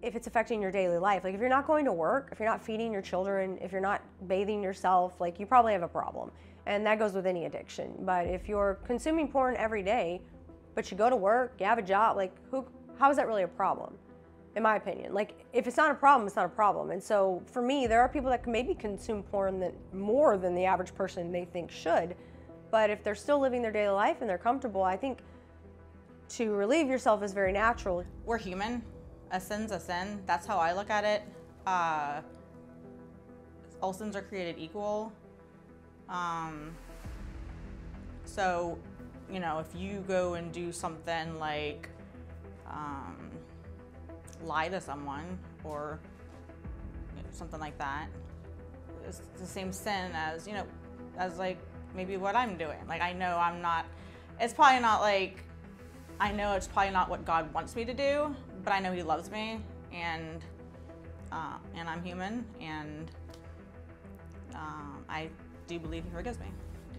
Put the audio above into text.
if it's affecting your daily life. Like if you're not going to work, if you're not feeding your children, if you're not bathing yourself, like you probably have a problem. And that goes with any addiction. But if you're consuming porn every day, but you go to work, you have a job, like how is that really a problem? In my opinion, like if it's not a problem, it's not a problem. And so for me, there are people that can maybe consume porn more than the average person they think should. But if they're still living their daily life and they're comfortable, I think to relieve yourself is very natural. We're human. A sin's a sin. That's how I look at it. All sins are created equal. So, you know, if you go and do something like lie to someone or something like that, it's the same sin as, you know, as like maybe what I'm doing. Like I know I'm not, it's probably not like, I know it's probably not what God wants me to do, but I know He loves me, and I'm human, and I do believe He forgives me.